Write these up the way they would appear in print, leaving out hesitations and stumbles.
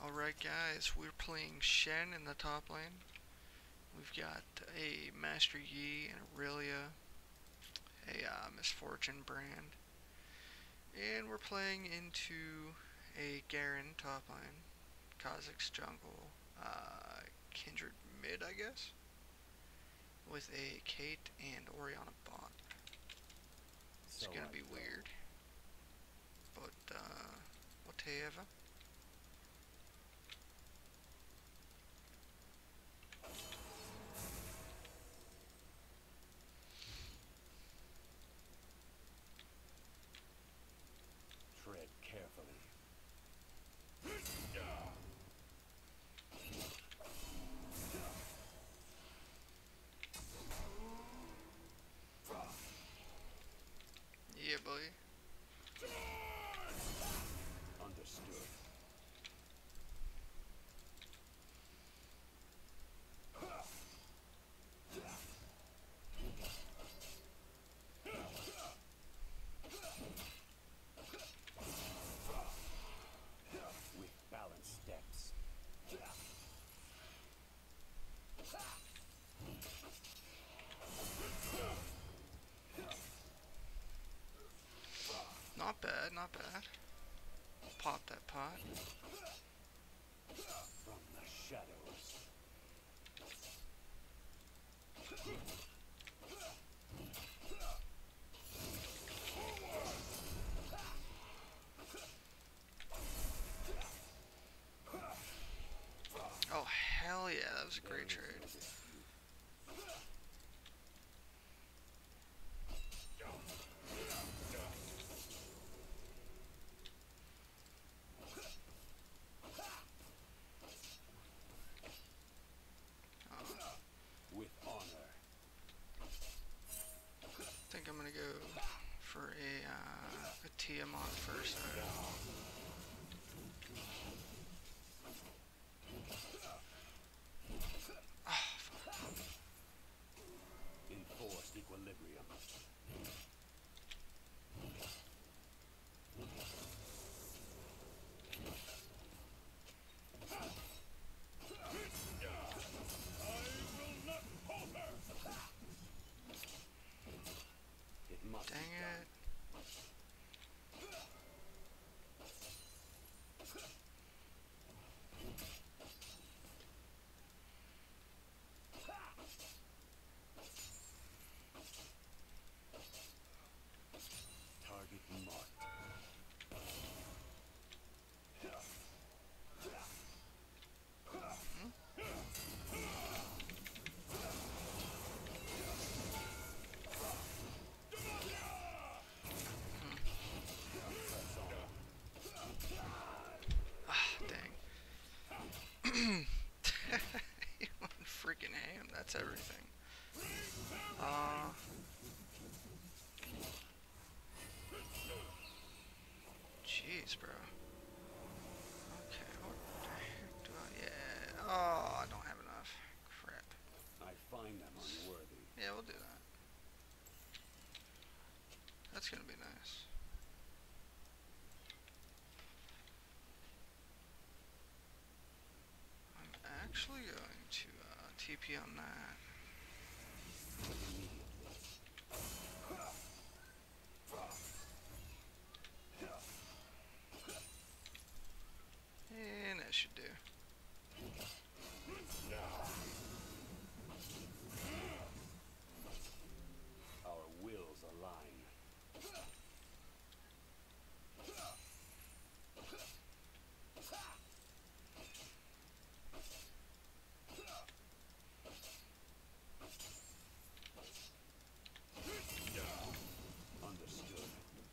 Alright guys, we're playing Shen in the top lane. We've got a Master Yi and Aurelia, a Misfortune Brand, and we're playing into a Garen top lane, Kha'Zix jungle, Kindred mid I guess, with a Kate and Orianna bot. It's gonna be weird, but whatever. Tread carefully. Yeah, boy. Understood. With balanced steps. Not bad, not bad. Pop that pot. From the shadows. Oh, hell yeah, that was a great trade. With honor. I think I'm gonna go for a Tiamat first. Enforced equilibrium. It must Dang be done. it. Target marked. Ah, dang. He went freaking ham, that's everything. Jeez, bro. Okay, what the heck do I... Yeah. Oh, I don't have enough. Crap. I find them unworthy. Yeah, we'll do that. That's gonna be nice. I'm actually going to TP on that. And that should do. Our wills align. Understood.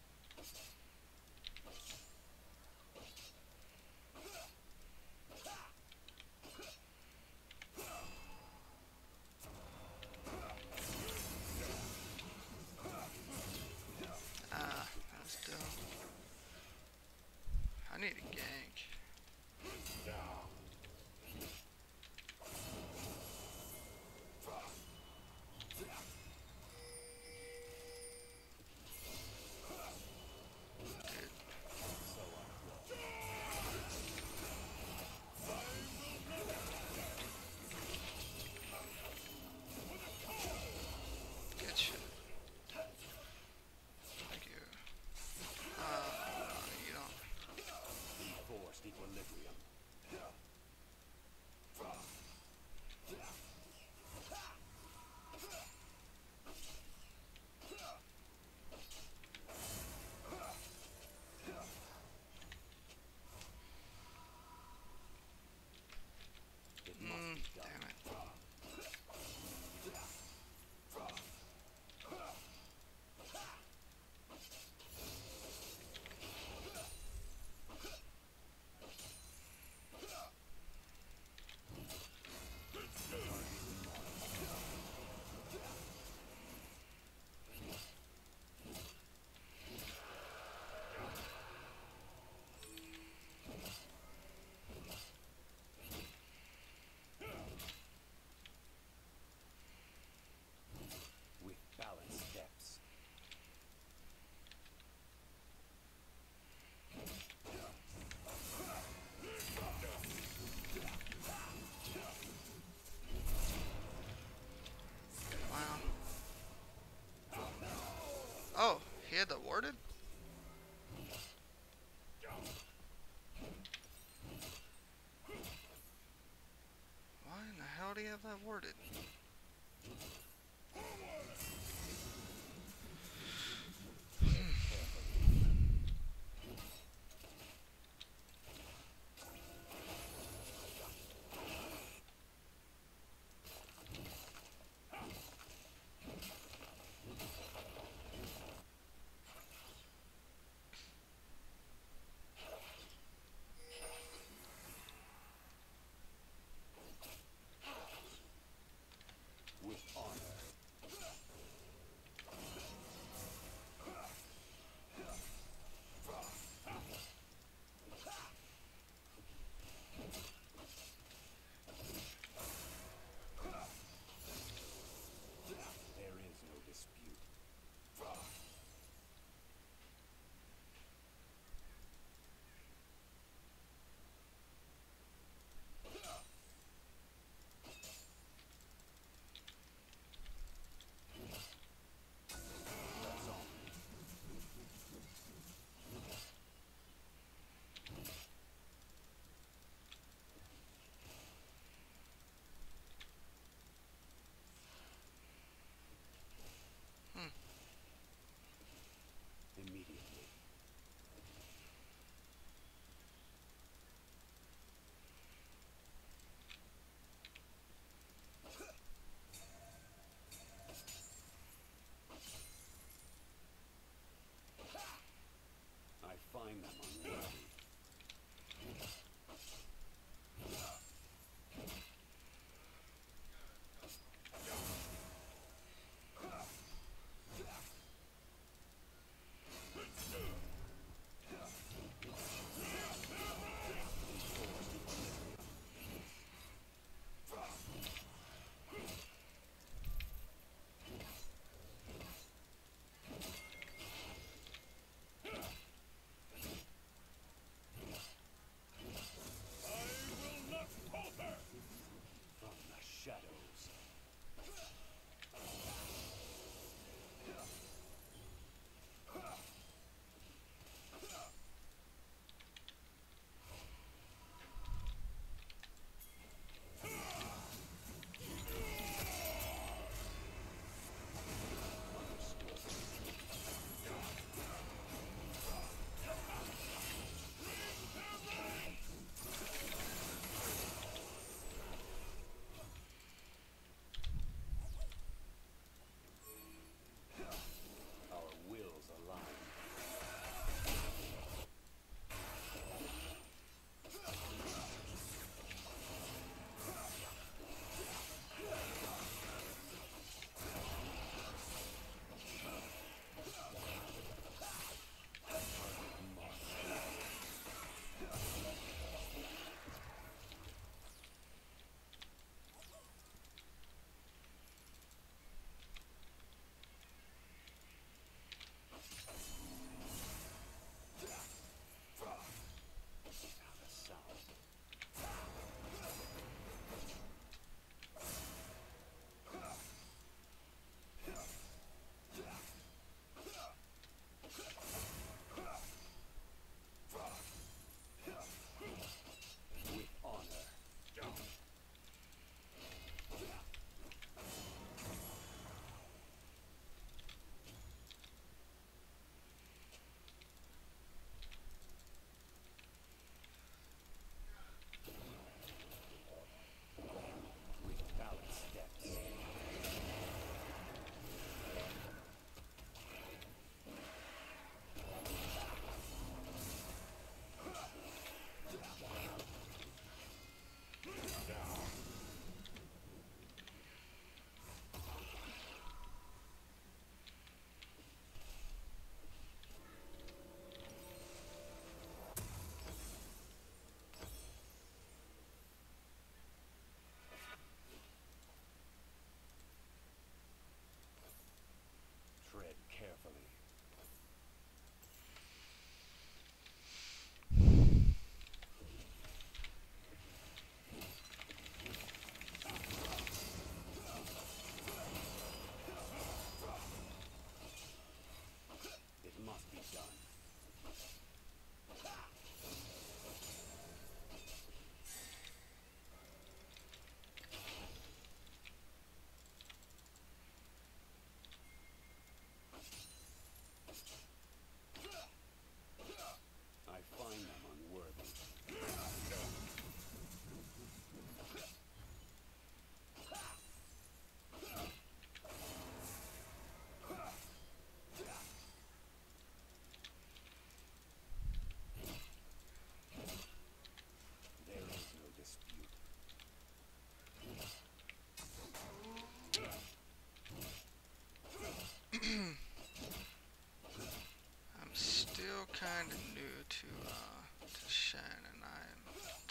Ah, that was dumb. I need a gank. have that warded?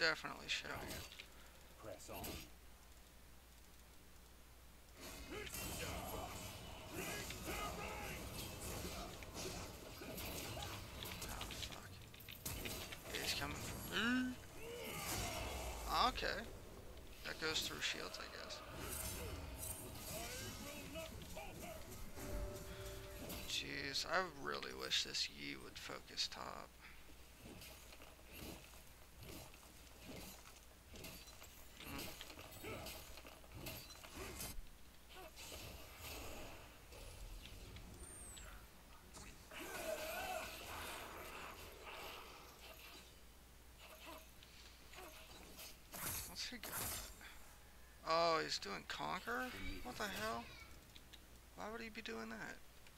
definitely showing it. Press on. Oh, fuck. He's coming from me. Okay. That goes through shields, I guess. Jeez, I really wish this Yi would focus top. What's he got? Oh, he's doing Conquer? What the hell? Why would he be doing that?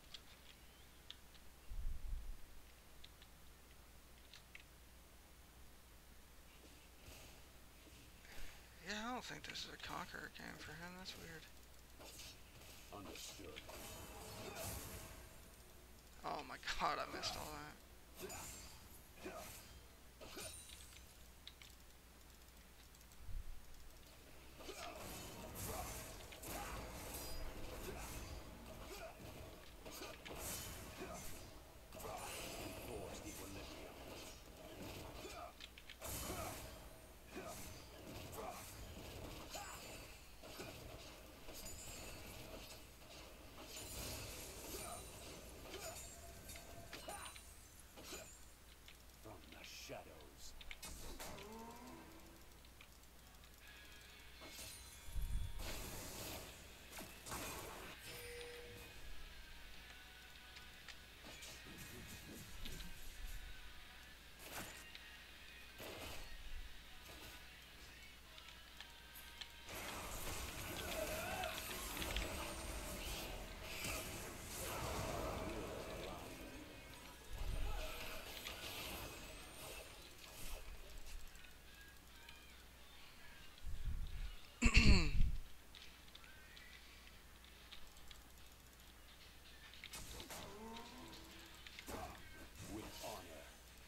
Yeah, I don't think this is a Conqueror game for him. That's weird. Understood. Oh my god, I missed all that. Enforced equilibrium. From the shadows. With honor.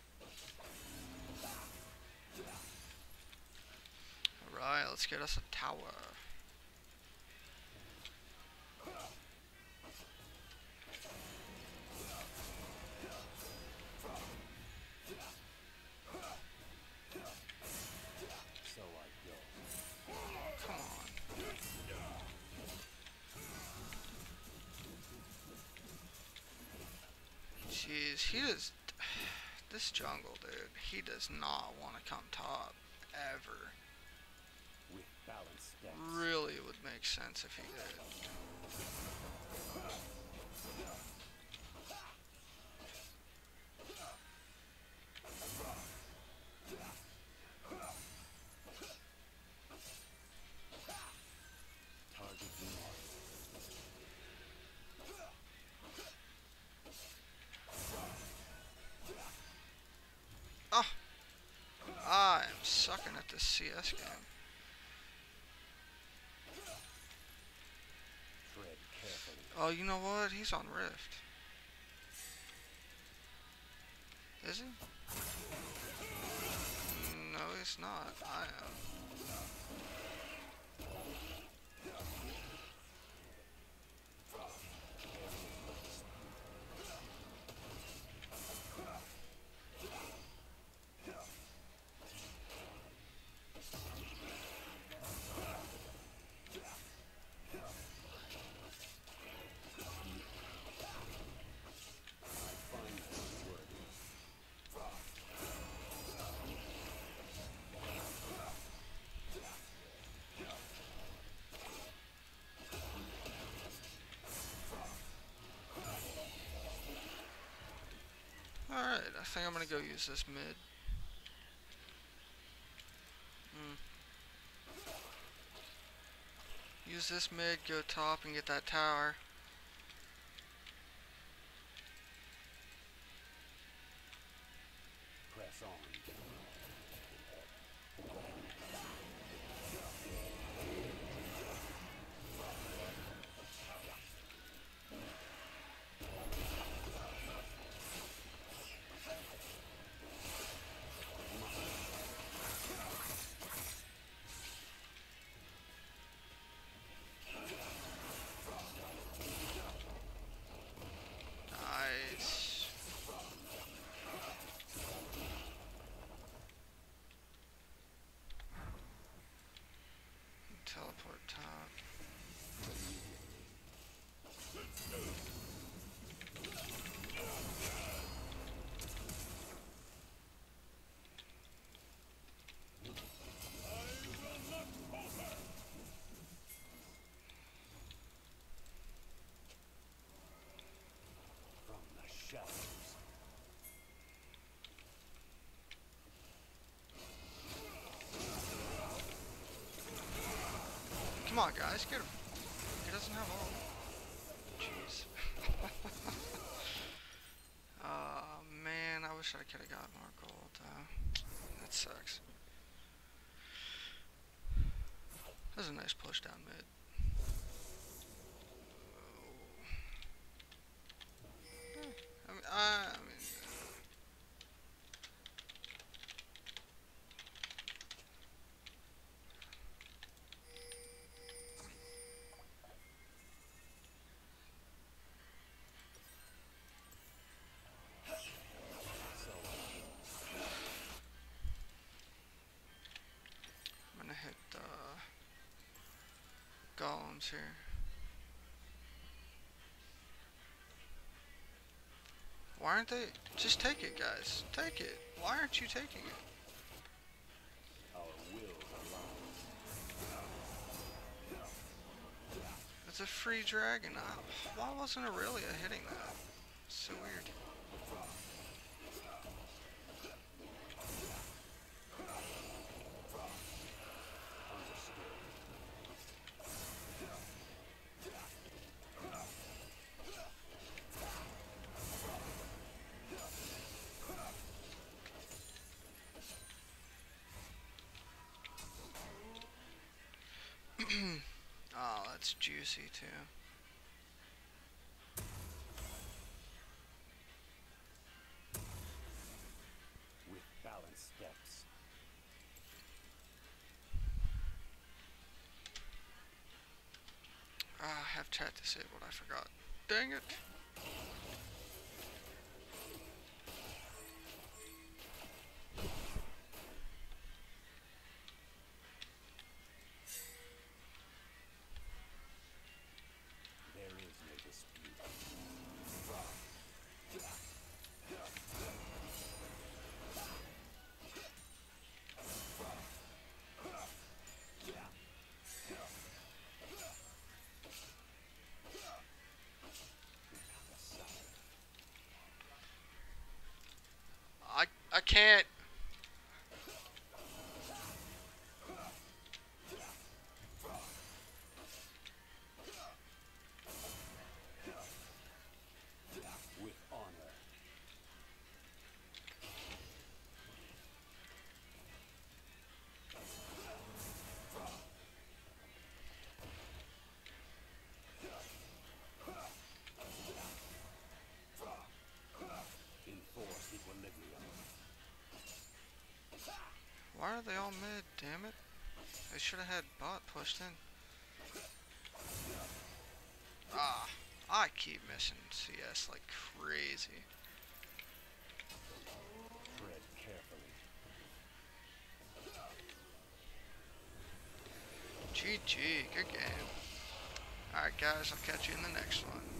Alright, let's get us a tower. So I go. Come on. Jeez, he does... This jungle, dude, he does not want to come top. Ever. With balanced steps. Really would make sense if he did. Target marked. Oh! I am sucking at this CS game. Tread carefully. Oh, you know what? He's on Rift. Is he? No, he's not. I am. Find them unworthy. Alright, I think I'm gonna go use this mid. Use this mid, go top, and get that tower. Press on. Come on, guys, get him. He doesn't have all. Jeez. Man, I wish I could have got more gold. That sucks. That was a nice push down mid. I mean, I'm gonna hit golems here. Why aren't they? Just take it, guys. Take it. Why aren't you taking it? Our wills align. It's a free dragon. Why wasn't Aurelia hitting that? So weird. Oh, that's juicy too. With balanced steps. I have chat disabled. I forgot. Dang it. There is no dispute. I can't. With honor. Enforce equilibrium. Why are they all mid? Damn it. They should have had bot pushed in. Ah, I keep missing CS like crazy. Tread carefully. GG, good game. Alright guys, I'll catch you in the next one.